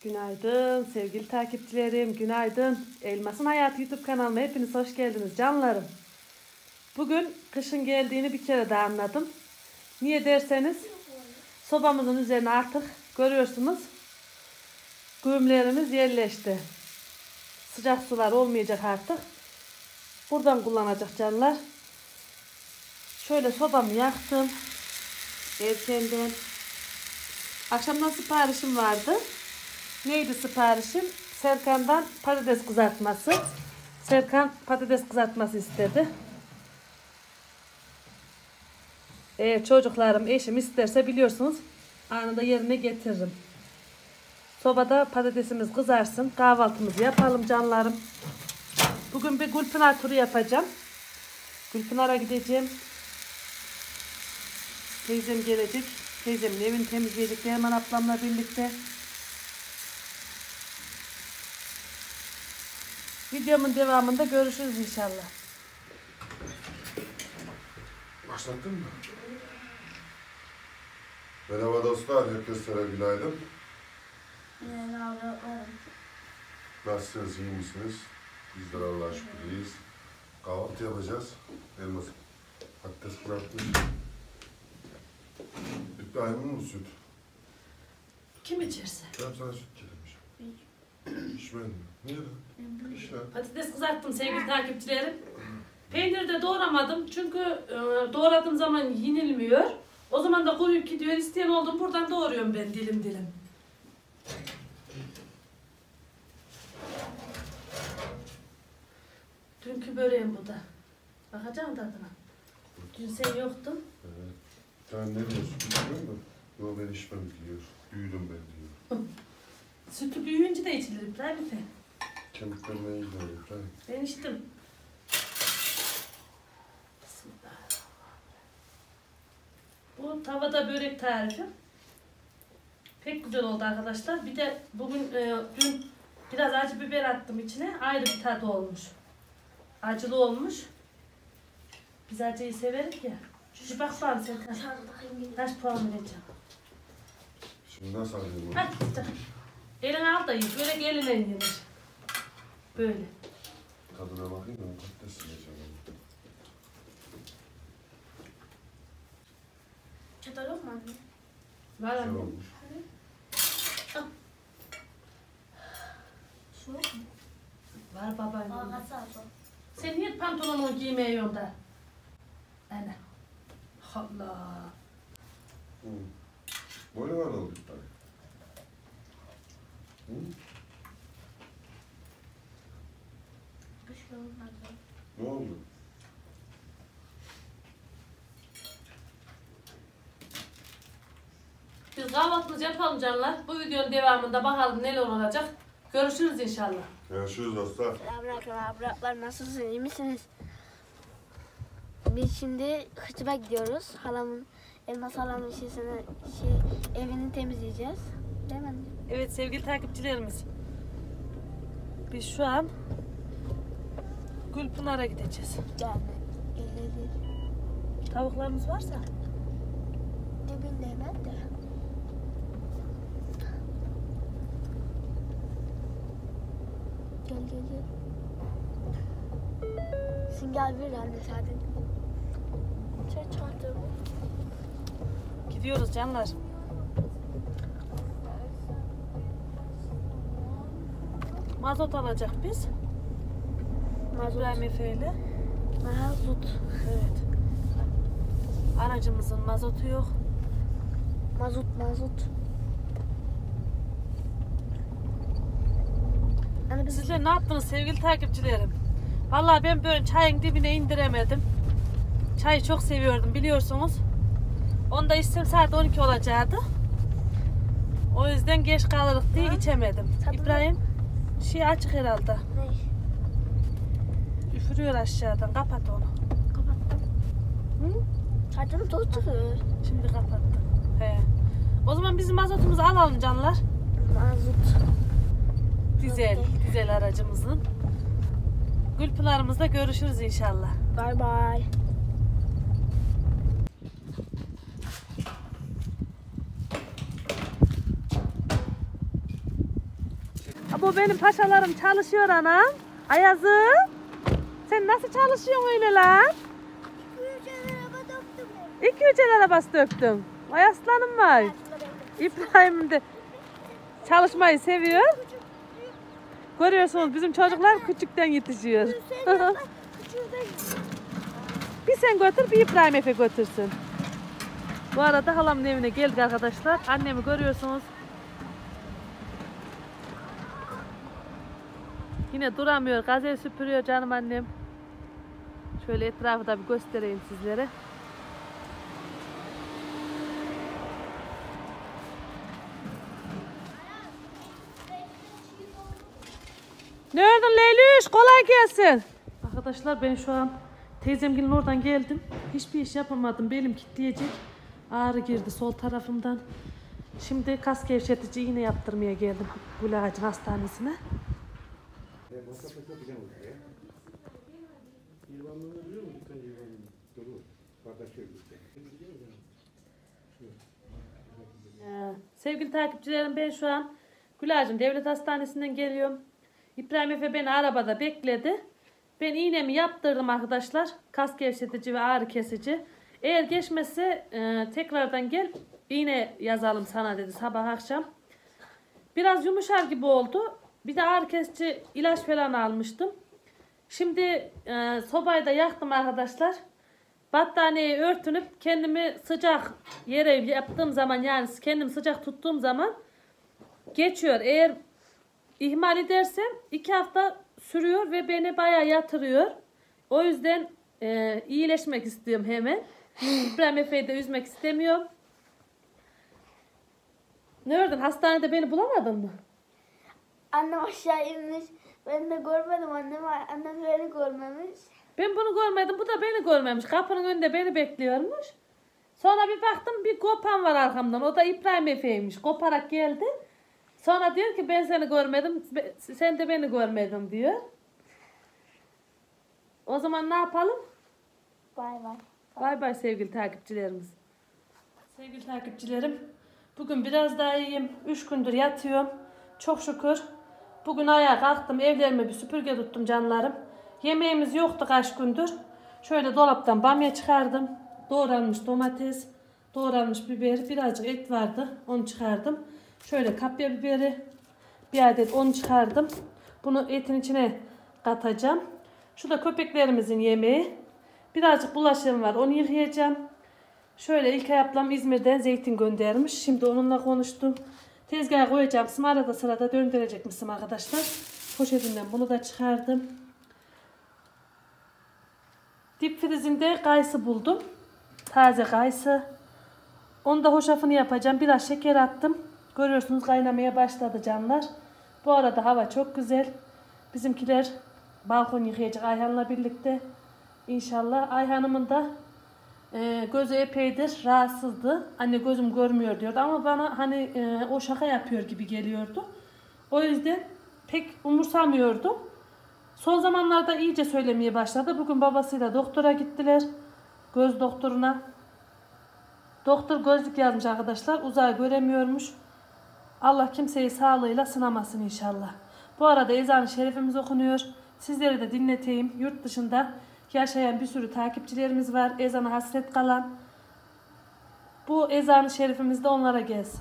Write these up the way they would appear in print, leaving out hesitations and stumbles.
Günaydın sevgili takipçilerim, günaydın. Elmas'ın Hayatı YouTube kanalıma hepiniz hoş geldiniz canlarım. Bugün kışın geldiğini bir kere daha anladım. Niye derseniz sobamızın üzerine artık görüyorsunuz güğümlerimiz yerleşti. Sıcak sular olmayacak artık. Buradan kullanacak canlar. Şöyle sobamı yaktım. Erkenden. Akşamdan siparişim vardı. Neydi siparişim? Serkan'dan patates kızartması. Serkan patates kızartması istedi. Eğer çocuklarım, eşim isterse biliyorsunuz anında yerine getiririm. Sobada patatesimiz kızarsın. Kahvaltımızı yapalım canlarım. Bugün bir Gülpınar turu yapacağım. Gülpınar'a gideceğim. Teyzem gelecek. Teyzemin evini temizleyecek. Derman ablamla birlikte. Videomun devamında görüşürüz inşallah. Başlattın mı? Merhaba dostlar, herkese günaydın. Nasılsınız, iyi misiniz? Bizler Allah'a şükür iyiyiz. Kahvaltı yapacağız. Elmas patates bırakmış. İbrahim'in mi süt? Kim içerse? Ben sana süt getirmişim. İçmedin mi? Niye lan? İşte. Patates kızarttım sevgili takipçilerim. Peyniri de doğramadım çünkü doğradığım zaman yenilmiyor. O zaman da kuruyup gidiyor. İsteyen oldum buradan doğruyorum ben dilim dilim. Dünkü böreğim bu da. Bakacağım tadına. Dün sen yoktun. Evet. Sen ne diyorsun? İçmiyor musun? Yok ben içmem diyor. Büyüdüm ben diyor. Sütü büyüyünce de içilir İbrahim Efe. Kemiklerine iyi diyor İbrahim. Ben içtim. Bu tavada börek tarifi. Pek güzel oldu arkadaşlar. Bir de bugün dün biraz acı biber attım içine. Ayrı bir tadı olmuş. Acılı olmuş. Biz acıyı severiz ya. Şu bak bakalım sen kaç puan vereceğim. Şimdi nasıl alayım onu? Hadi sıcak. Elini al da yiyin. Böyle eline yenir. Böyle. Tadına bakayım da patates yiyeceğim onu. Çatal yok mu anne? Var Güzel anne. olmuş. Su yok mu? Var babaannem. Ağası abla. Sen niye pantolonunu giymiyorsun da? Ana. Allah. Böyle var oldu İbrahim. Hı? Bir şey olmadı. Ne oldu? Biz kahvaltımızı yapalım canlar. Bu videonun devamında bakalım neler olacak. Görüşürüz inşallah. Görüşürüz dostlar. Selamünaleyküm ablalar, nasılsınız, iyi misiniz? Biz şimdi Hıçıb'a gidiyoruz. Halamın, Elmas halamın evini temizleyeceğiz. Değil mi anne? Evet sevgili takipçilerimiz. Biz şu an Gülpınar'a gideceğiz. Yani, gelelim. Tavuklarımız varsa. Dibinde hemen de. Gel gel gel. Singal bir anne zaten. Çarptım. Gidiyoruz canlar. Mazot alacak biz. İbrahim Efe'yle. Mazot. Evet. Aracımızın mazotu yok. Mazot. Hani biz Sizler ne yaptınız sevgili takipçilerim? Vallahi ben böyle çayın dibine indiremedim. Çayı çok seviyordum biliyorsunuz. Onu da içsem saat 12 olacaktı. O yüzden geç kalırız diye içemedim. Tabii. İbrahim şey açık herhalde. ne? Üfürüyor aşağıdan. Kapat onu. Kapattım. Hı? Çarptım toz çıkıyor. Şimdi kapattım. He. O zaman bizim mazotumuzu alalım canlar. Mazot. Dizel aracımızın. Gülpınar'ımızda görüşürüz inşallah. Bye bye. Bu benim paşalarım çalışıyor anam. Ayazım. Sen nasıl çalışıyorsun öyle lan? 2-3 el arabası döktüm. Ay aslanım var. İbrahim de çalışmayı seviyor. Görüyorsunuz bizim çocuklar küçükten yetişiyor. Bir sen götür, bir İbrahim Efe götürsün. Bu arada halamın evine geldik arkadaşlar. Annemi görüyorsunuz. Yine duramıyor, gazel süpürüyor canım annem. Şöyle etrafı da bir göstereyim sizlere. Ne ördün Leyluş? Kolay gelsin. Arkadaşlar ben şu an teyzemgilin oradan geldim. Hiçbir iş yapamadım. Belim kilitleyecek. Ağrı girdi sol tarafımdan. Şimdi kas gevşetici iğne yaptırmaya geldim Gül Ağacın hastanesine. Sevgili takipçilerim ben şu an Gül Ağacın Devlet Hastanesi'nden geliyorum. İbrahim Efe beni arabada bekledi. Ben iğnemi yaptırdım arkadaşlar. Kas gevşetici ve ağrı kesici. Eğer geçmezse tekrardan gel iğne yazalım sana dedi sabah akşam. Biraz yumuşar gibi oldu. Bir de ağrı kesici ilaç falan almıştım. Şimdi sobayı da yaktım arkadaşlar. Battaniyeye örtünüp kendimi sıcak yere yaptığım zaman yani kendimi sıcak tuttuğum zaman geçiyor. Eğer ihmal edersem 2 hafta sürüyor ve beni bayağı yatırıyor. O yüzden iyileşmek istiyorum hemen. İbrahim Efe'yi de üzmek istemiyorum. Ne ördün? Hastanede beni bulamadın mı? Annem aşağı inmiş. Ben de görmedim annem beni görmemiş. Ben bunu görmedim. Bu da beni görmemiş. Kapının önünde beni bekliyormuş. Sonra bir baktım bir kopan var arkamdan. O da İbrahim Efe'ymiş. Koparak geldi. Sonra diyor ki ben seni görmedim. Sen de beni görmedin diyor. O zaman ne yapalım? Bay bay. Bay bay sevgili takipçilerimiz. Sevgili takipçilerim. Bugün biraz daha iyiyim. 3 gündür yatıyorum. Çok şükür. Bugün ayağa kalktım. Evlerime bir süpürge tuttum canlarım. Yemeğimiz yoktu kaç gündür. Şöyle dolaptan bamya çıkardım. Doğranmış domates, doğranmış biber, birazcık et vardı. Onu çıkardım. Şöyle kapya biberi, bir adet onu çıkardım. Bunu etin içine katacağım. Şu da köpeklerimizin yemeği. Birazcık bulaşığım var. Onu yıkayacağım. Şöyle İlkay ablam İzmir'den zeytin göndermiş. Şimdi onunla konuştum. Tezgaha koyacağım. Arada sırada döndürecekmişim arkadaşlar. Poşetinden bunu da çıkardım. Dip frizinde kayısı buldum. Taze kayısı. Onu da hoşafını yapacağım. Biraz şeker attım. Görüyorsunuz kaynamaya başladı canlar. Bu arada hava çok güzel. Bizimkiler balkon yıkayacak Ayhan'la birlikte. İnşallah. Ayhan'ımın da gözü epeydir rahatsızdı. Anne gözüm görmüyor diyordu ama bana hani o şaka yapıyor gibi geliyordu. O yüzden pek umursamıyordum. Son zamanlarda iyice söylemeye başladı. Bugün babasıyla doktora gittiler. Göz doktoruna. Doktor gözlük yazmış arkadaşlar. Uzağı göremiyormuş. Allah kimseyi sağlığıyla sınamasın inşallah. Bu arada ezan-ı şerifimiz okunuyor. Sizleri de dinleteyim. Yurt dışında yaşayan bir sürü takipçilerimiz var. Ezana hasret kalan. Bu ezan-ı şerifimiz de onlara gelsin.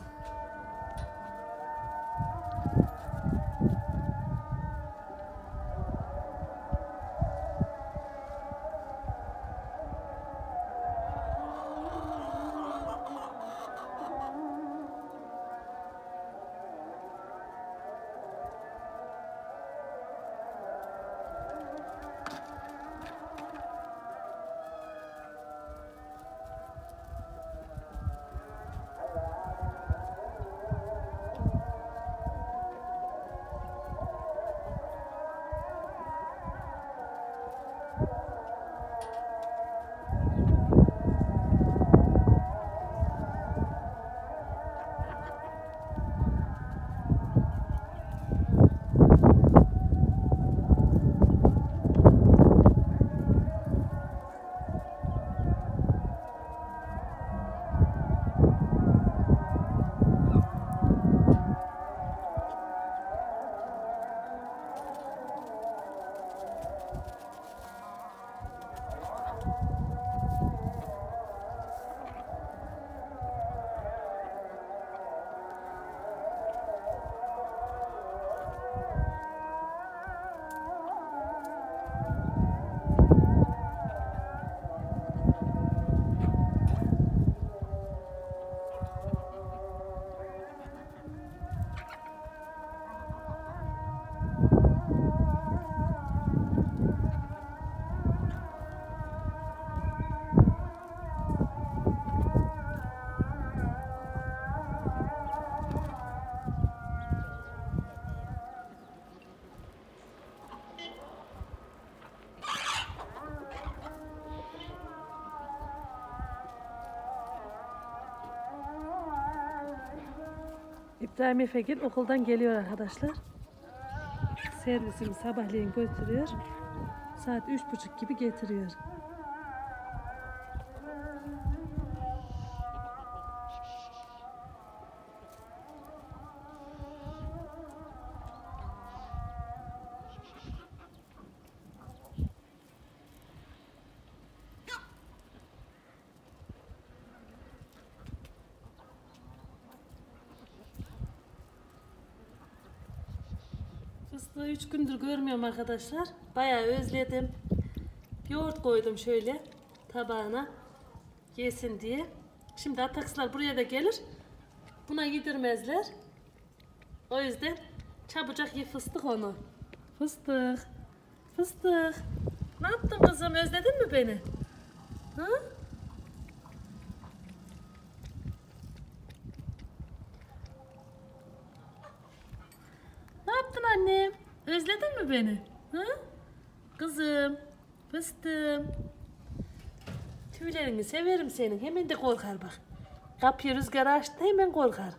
İbrahim Efegil okuldan geliyor arkadaşlar. Servisini sabahleyin götürüyor. Saat 3:30 gibi getiriyor. Fıstığı 3 gündür görmüyorum arkadaşlar. Bayağı özledim. Yoğurt koydum şöyle tabağına yesin diye. Şimdi ataksılar buraya da gelir. Buna yedirmezler. O yüzden çabucak ye fıstık onu. Fıstık. Fıstık. Ne yaptın kızım? Özledin mi beni? Ha? Ne yaptın annem? Özledin mi beni? Ha? Kızım, fıstığım. Tüylerini severim senin. Hemen de korkar bak. Kapıyı rüzgara açtı hemen korkar.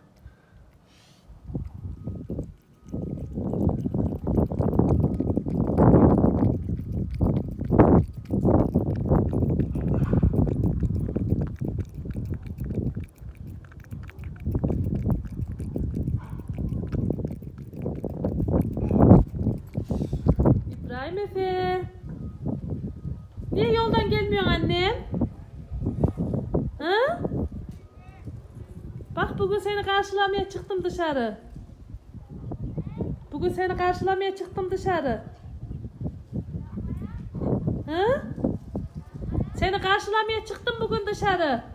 İbrahim Efe. Niye yoldan gelmiyorsun annem? Ha? Bak bugün seni karşılamaya çıktım dışarı. Bugün seni karşılamaya çıktım dışarı. Ha? Seni karşılamaya çıktım bugün dışarı.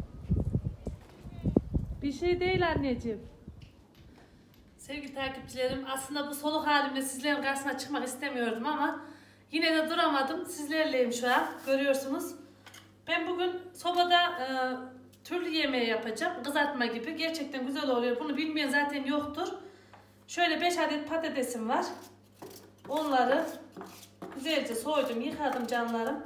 Bir şey değil anneciğim. Sevgili takipçilerim, aslında bu soluk halimle sizlerin karşısına çıkmak istemiyordum ama yine de duramadım. Sizlerleyim şu an, görüyorsunuz. Ben bugün sobada türlü yemeği yapacağım, kızartma gibi. Gerçekten güzel oluyor. Bunu bilmeyen zaten yoktur. Şöyle 5 adet patatesim var. Onları güzelce soydum, yıkadım canlarım.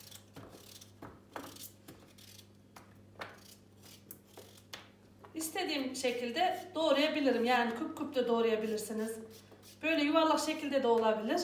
İstediğim şekilde doğrayabilirim. Yani küp küp de doğrayabilirsiniz. Böyle yuvarlak şekilde de olabilir.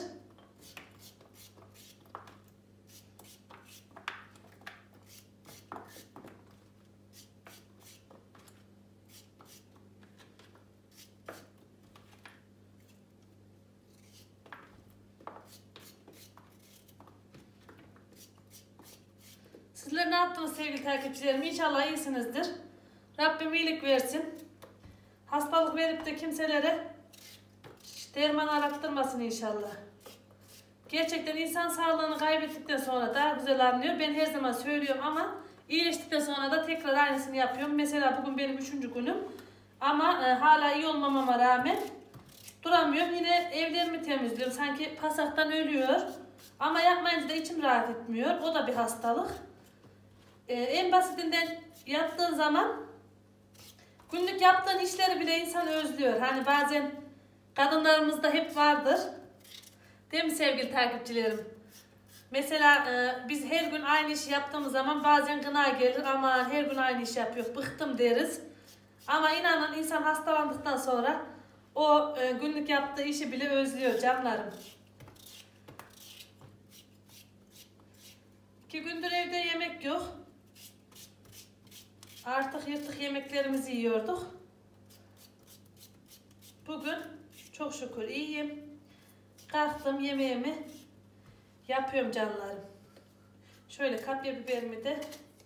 Sizler ne yaptınız sevgili takipçilerim? İnşallah iyisinizdir. Rabbim iyilik versin. Hastalık verip de kimselere derman arattırmasın inşallah. Gerçekten insan sağlığını kaybettikten sonra daha güzel anlıyor. Ben her zaman söylüyorum ama iyileştikten sonra da tekrar aynısını yapıyorum. Mesela bugün benim 3. günüm. Ama hala iyi olmamama rağmen duramıyorum. Yine evlerimi temizliyorum. Sanki pasaktan ölüyor. Ama yapmayınca da içim rahat etmiyor. O da bir hastalık. En basitinden yaptığın zaman günlük yaptığın işleri bile insan özlüyor. Hani bazen kadınlarımızda hep vardır. Değil mi sevgili takipçilerim? Mesela biz her gün aynı işi yaptığımız zaman bazen gına gelir. Ama her gün aynı iş yapıyor. Bıktım deriz. Ama inanın insan hastalandıktan sonra o günlük yaptığı işi bile özlüyor canlarım. 2 gündür evde yemek yok. Artık yırtık yemeklerimizi yiyorduk. Bugün çok şükür iyiyim. Kalktım yemeğimi yapıyorum canlarım. Şöyle kapya biberimi de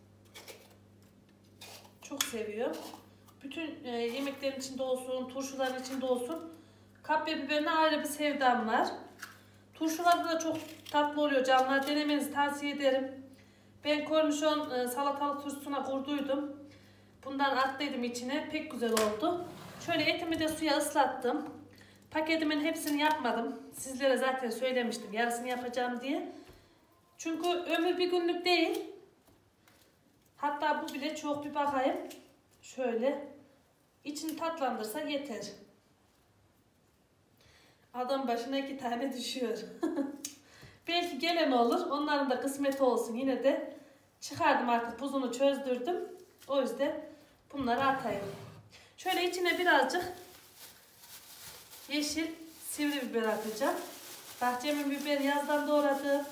çok seviyorum. Bütün yemeklerin içinde olsun, turşuların içinde olsun. Kapya biberine ayrı bir sevdam var. Turşularda da çok tatlı oluyor canlar. Denemenizi tavsiye ederim. Ben kornişon salatalık turşusuna kurduydum. Bundan attıydım içine. Pek güzel oldu. Şöyle etimi de suya ıslattım. Paketimin hepsini yapmadım. Sizlere zaten söylemiştim yarısını yapacağım diye. Çünkü ömür bir günlük değil. Hatta bu bile çok, bir bakayım. Şöyle içini tatlandırsa yeter. Adam başına 2 tane düşüyor. Belki gelen olur. Onların da kısmeti olsun. Yine de çıkardım artık. Buzunu çözdürdüm. O yüzden bunları atayım. Şöyle içine birazcık yeşil sivri biber atacağım. Bahçemin biberi yazdan doğradım.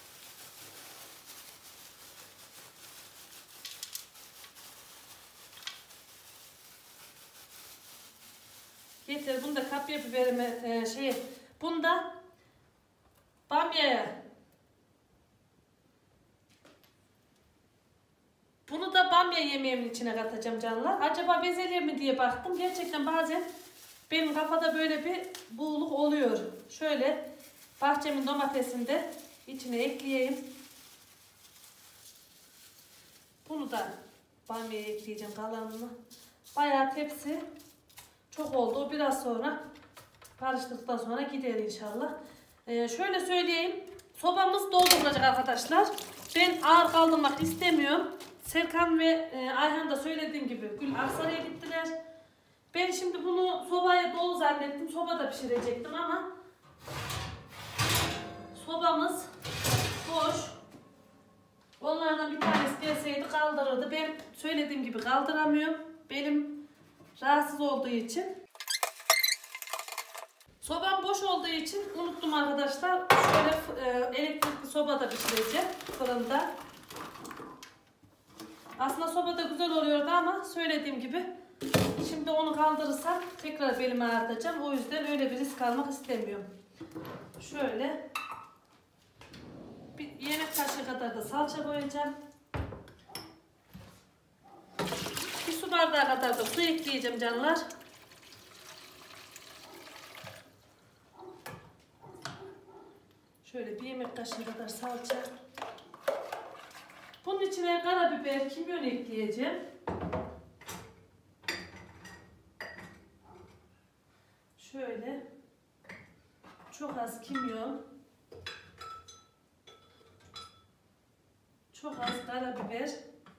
Getir bunu da kapya biberimi bunu da bamyaya. Bunu da bamya yemeğimin içine katacağım canlar. Acaba bezelye mi diye baktım. Gerçekten bazen benim kafada böyle bir buğuluk oluyor. Şöyle bahçemin domatesini de içine ekleyeyim. Bunu da bamyaya ekleyeceğim kalanını. Bayağı tepsi çok oldu. O biraz sonra karıştırdıktan sonra gider inşallah. Şöyle söyleyeyim. Sobamız doldurulacak arkadaşlar. Ben ağır kaldırmak istemiyorum. Serkan ve Ayhan da söylediğim gibi Gül Aksaray'a gittiler. Ben şimdi bunu sobaya dolu zannettim. Sobada pişirecektim ama sobamız boş. Onlardan bir tanesi gelseydi kaldırırdı. Ben söylediğim gibi kaldıramıyorum. Benim rahatsız olduğu için. Sobam boş olduğu için unuttum arkadaşlar. Şöyle elektrikli sobada pişireceğim fırında. Aslında sobada güzel oluyordu ama söylediğim gibi şimdi onu kaldırırsam tekrar belimi ağrıtacağım. O yüzden öyle bir risk almak istemiyorum. Şöyle bir yemek kaşığı kadar da salça koyacağım. Bir su bardağı kadar da su ekleyeceğim canlar. Şöyle bir yemek kaşığı kadar salça. Bunun içine karabiber, kimyon ekleyeceğim. Şöyle çok az kimyon, çok az karabiber,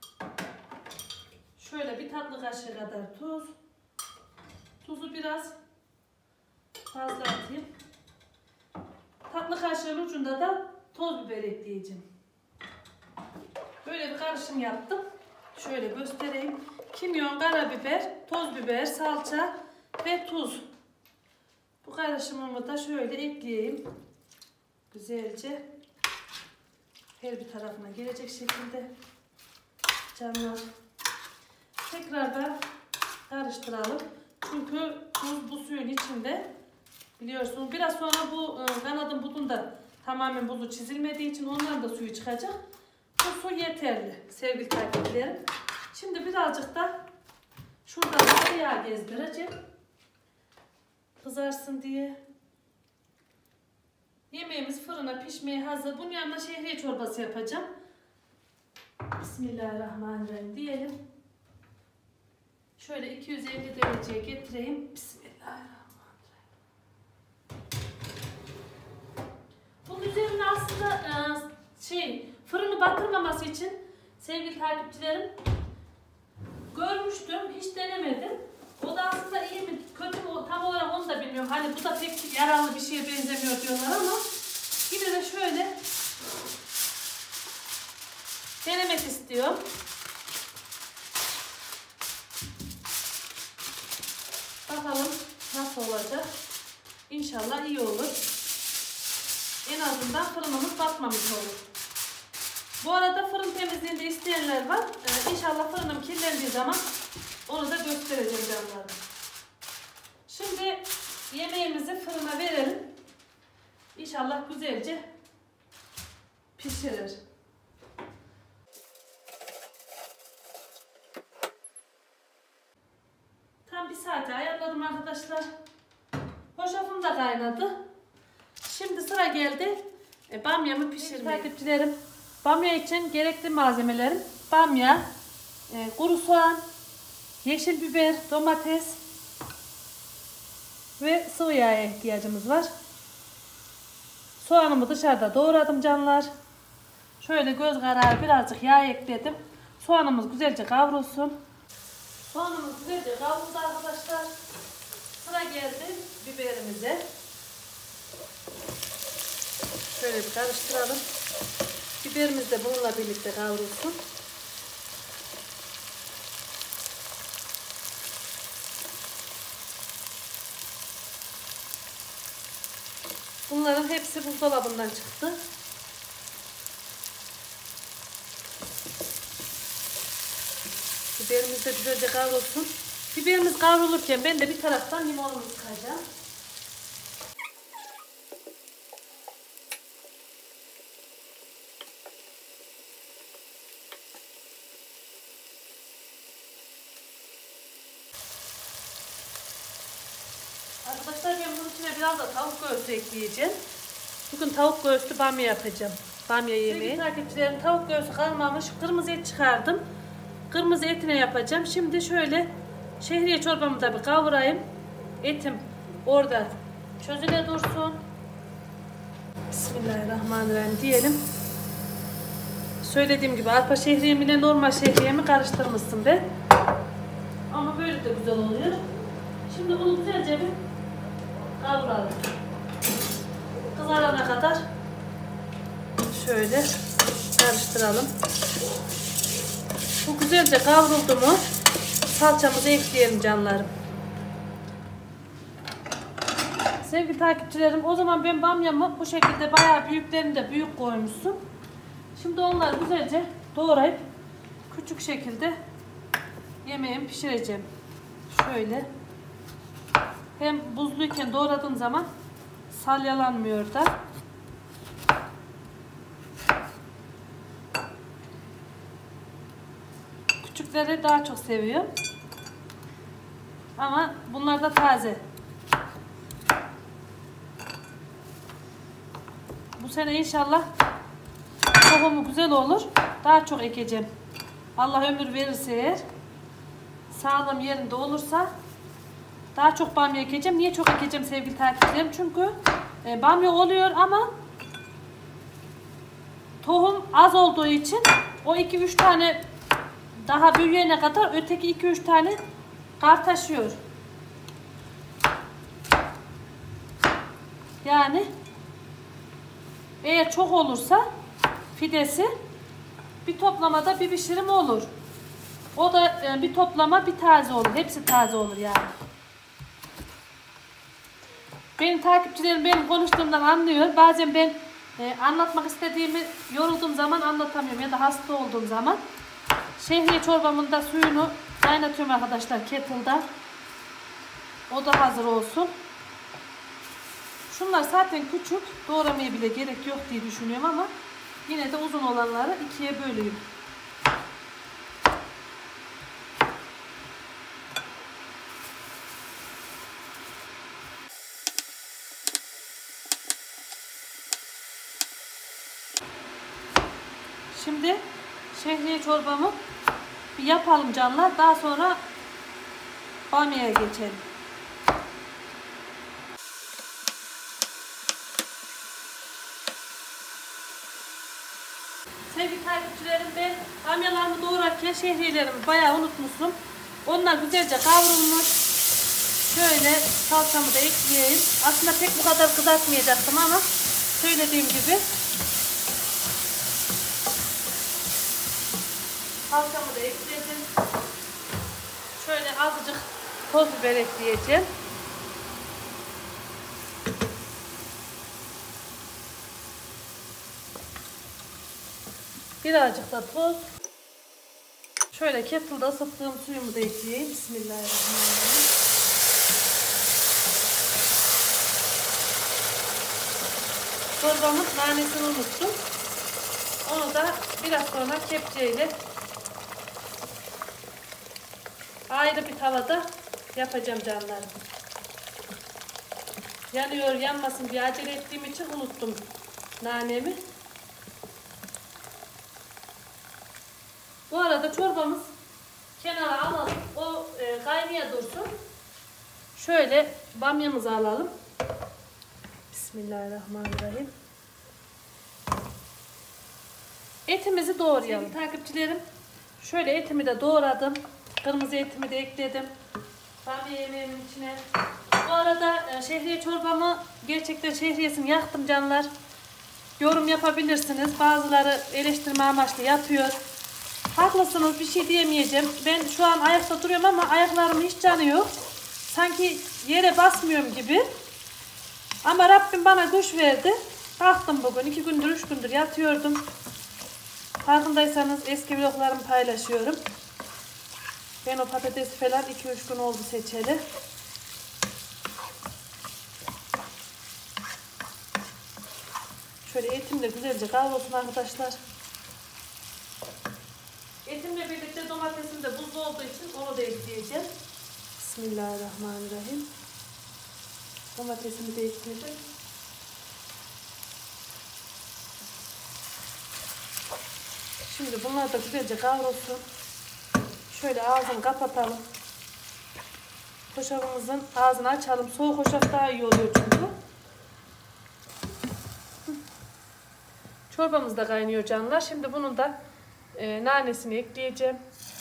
şöyle bir tatlı kaşığı kadar tuz. Tuzu biraz fazla atayım. Tatlı kaşığın ucunda da toz biber ekleyeceğim. Böyle bir karışım yaptım. Şöyle göstereyim. Kimyon, karabiber, toz biber, salça ve tuz. Bu karışımımı da şöyle ekleyeyim. Güzelce her bir tarafına gelecek şekilde. Canlar. Tekrar da karıştıralım. Çünkü tuz bu suyun içinde. Biliyorsunuz biraz sonra bu kanadın budunda tamamen buzu çizilmediği için onların da suyu çıkacak. Bu su yeterli sevgili takipçilerim. Şimdi birazcık da şuradan tereyağı gezdireceğim. Kızarsın diye. Yemeğimiz fırına pişmeye hazır. Bunun yanına şehriye çorbası yapacağım. Bismillahirrahmanirrahim diyelim. Şöyle 250 dereceye getireyim. Bismillahirrahmanirrahim. Bunun üzerine aslında fırını batırmaması için sevgili takipçilerim görmüştüm, hiç denemedim. O da aslında iyi mi kötü mü tam olarak onu da bilmiyorum. Hani bu da pek yararlı bir şeye benzemiyor diyorlar ama yine de şöyle denemek istiyorum. Bakalım nasıl olacak. İnşallah iyi olur. En azından fırınımız batmamış olur. Bu arada fırın temizliğinde isteyenler var. İnşallah fırınım kirlendiği zaman onu da göstereceğim canlarım. Şimdi yemeğimizi fırına verelim. İnşallah güzelce pişirir. Tam bir saate ayarladım arkadaşlar. Hoşafım da kaynadı. Şimdi sıra geldi bamyamı pişirmeye. Takipçilerim, bamya için gerekli malzemelerim bamya, kuru soğan, yeşil biber, domates ve sıvı yağa ihtiyacımız var. Soğanımı dışarıda doğradım canlar. Şöyle göz kararı birazcık yağ ekledim. Soğanımız güzelce kavrulsun. Soğanımız güzelce kavruldu arkadaşlar. Sıra geldi biberimize. Şöyle bir karıştıralım. Biberimiz de bununla birlikte kavrulsun. Bunların hepsi buzdolabından çıktı. Biberimiz de güzelce kavrulsun. Biberimiz kavrulurken ben de bir taraftan limonumu sıkacağım. Arkadaşlar ben bunun içine biraz da tavuk göğsü ekleyeceğim. Bugün tavuk göğsü bamya yapacağım. Bamya yemeği. Sevgili takipçilerim, tavuk göğsü kalmamış. Kırmızı et çıkardım. Kırmızı etine yapacağım. Şimdi şöyle şehriye çorbamı da bir kavurayım. Etim orada çözüle dursun. Bismillahirrahmanirrahim diyelim. Söylediğim gibi arpa şehriyemi ile normal şehriyemi karıştırmışsın be. Ama böyle de güzel oluyor. Şimdi bunu güzelce bir kavuralım. Kızarana kadar şöyle karıştıralım. Bu güzelce kavruldu mu salçamızı ekleyelim canlarım. Sevgili takipçilerim, o zaman ben bamyamı bu şekilde bayağı büyüklerini de büyük koymuşsun. Şimdi onları güzelce doğrayıp küçük şekilde yemeğimi pişireceğim. Şöyle. Hem buzluyken doğradığım zaman salyalanmıyor da. Küçükleri daha çok seviyorum. Ama bunlar da taze. Bu sene inşallah tohumu güzel olur. Daha çok ekeceğim. Allah ömür verirse eğer, sağlığım yerinde olursa daha çok bamya ekeceğim. Niye çok ekeceğim sevgili takipçilerim? Çünkü bamya oluyor ama tohum az olduğu için o 2-3 tane daha büyüyene kadar öteki 2-3 tane kar taşıyor. Yani eğer çok olursa fidesi bir toplamada bir pişirim olur. O da bir toplama bir taze olur. Hepsi taze olur yani. Benim takipçilerim benim konuştuğumdan anlıyor. Bazen ben anlatmak istediğimi yorulduğum zaman anlatamıyorum ya da hasta olduğum zaman. Şehriye çorbamın da suyunu kaynatıyorum arkadaşlar kettle'da. O da hazır olsun. Şunlar zaten küçük. Doğramaya bile gerek yok diye düşünüyorum ama yine de uzun olanları ikiye böleyim. Şimdi şehriye çorbamı bir yapalım canlar. Daha sonra bamya'ya geçelim. Sevgili takipçilerim, ben bamyalarımı doğrarken şehriyelerimi bayağı unutmuşum. Onlar güzelce kavrulmuş. Şöyle salçamı da ekleyeyim. Aslında pek bu kadar kızartmayacaktım ama söylediğim gibi salçamı da ekledim. Şöyle azıcık toz biber ekleyeceğim. Birazcık da tuz. Şöyle kettle'da ısıttığım suyumu da ekleyeyim. Bismillahirrahmanirrahim. Çorbamın nanesini unuttum. Onu da biraz sonra kepçeyle ayrı bir tavada yapacağım canlarım. Yanıyor yanmasın diye acele ettiğim için unuttum nanemi. Bu arada çorbamız kenara alalım. O kaynaya dursun. Şöyle bamyamızı alalım. Bismillahirrahmanirrahim. Etimizi doğrayalım. Takipçilerim, şöyle etimi de doğradım. Kırmızı etimi de ekledim. Bamya yemeğimin içine. Bu arada şehriye çorbamı gerçekten şehriyesini yaktım canlar. Yorum yapabilirsiniz. Bazıları eleştirme amaçlı yapıyor. Haklısınız, bir şey diyemeyeceğim. Ben şu an ayakta duruyorum ama ayaklarımın hiç canı yok. Sanki yere basmıyorum gibi. Ama Rabbim bana güç verdi. Kalktım bugün. 2 gündür 3 gündür yatıyordum. Farkındaysanız eski vloglarımı paylaşıyorum. Ben o patatesi falan 2-3 gün oldu seçeli. Şöyle etim de güzelce kavrulsun arkadaşlar. Etimle birlikte domatesim de buzlu olduğu için onu da ekleyeceğim. Bismillahirrahmanirrahim. Domatesimi de ekledim. Şimdi bunlar da güzelce kavrulsun. Şöyle ağzını kapatalım. Hoşafımızın ağzını açalım. Soğuk hoşaf daha iyi oluyor çünkü. Çorbamız da kaynıyor canlar. Şimdi bunun da nanesini ekleyeceğim.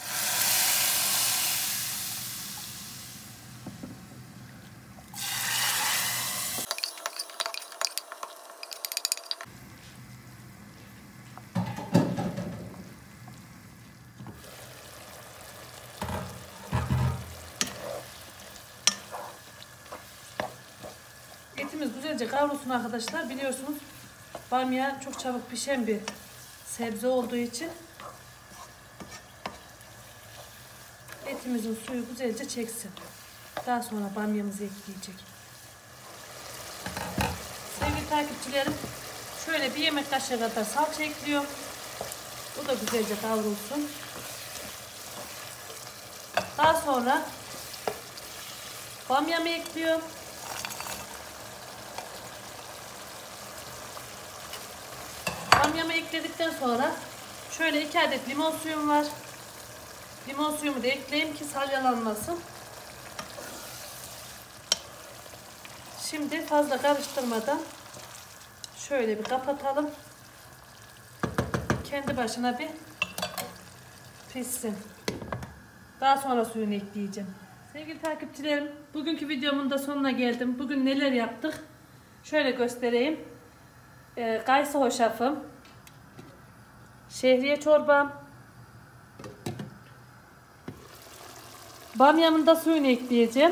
Etimiz güzelce kavrulsun arkadaşlar. Biliyorsunuz bamya çok çabuk pişen bir sebze olduğu için etimizin suyu güzelce çeksin. Daha sonra bamyamızı ekleyecek. Sevgili takipçilerim, şöyle bir yemek kaşığı kadar salça ekliyorum. Bu da güzelce kavrulsun. Daha sonra bamyamı ekliyorum. Bamyamı ekledikten sonra şöyle 2 adet limon suyum var. Limon suyumu da ekleyeyim ki salyalanmasın. Şimdi fazla karıştırmadan şöyle bir kapatalım. Kendi başına bir pişsin. Daha sonra suyunu ekleyeceğim. Sevgili takipçilerim, bugünkü videomun da sonuna geldim. Bugün neler yaptık? Şöyle göstereyim. Kayısı hoşafım, şehriye çorbam, bamyamın da suyunu ekleyeceğim.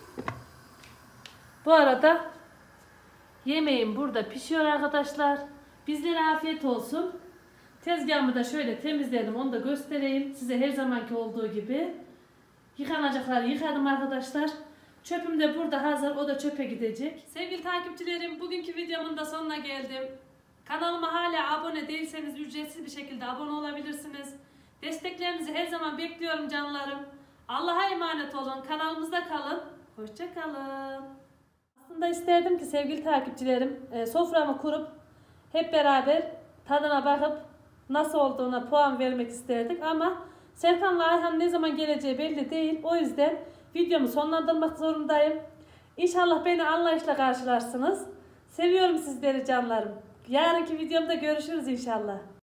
Bu arada yemeğim burada pişiyor arkadaşlar. Bizlere afiyet olsun. Tezgahımı da şöyle temizledim, onu da göstereyim size her zamanki olduğu gibi. Yıkanacakları yıkadım arkadaşlar. Çöpüm de burada hazır, o da çöpe gidecek. Sevgili takipçilerim, bugünkü videomun da sonuna geldim. Kanalıma hala abone değilseniz ücretsiz bir şekilde abone olabilirsiniz. Desteklerinizi her zaman bekliyorum canlarım. Allah'a emanet olun, kanalımızda kalın. Hoşça kalın. Aslında isterdim ki sevgili takipçilerim, soframı kurup hep beraber tadına bakıp nasıl olduğuna puan vermek isterdik ama Serkan'la Ayhan ne zaman geleceği belli değil. O yüzden videomu sonlandırmak zorundayım. İnşallah beni anlayışla karşılarsınız. Seviyorum sizleri canlarım. Yarınki videomda görüşürüz inşallah.